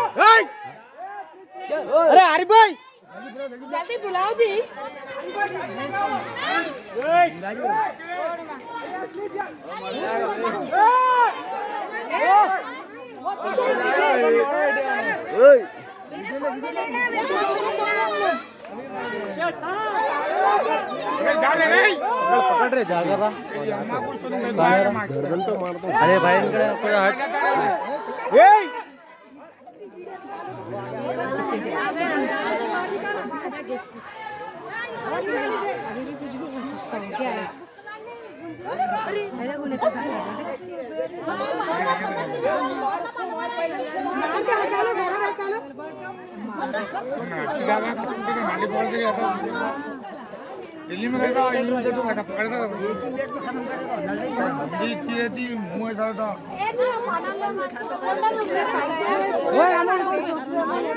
अरे आरिफ भाई जल्दी बुलाओ जी। पकड़ रहे जा रहा अरे भाई दिल्ली में रहता है यूं तो खत्म करता है ये थी मुंह ऐसा था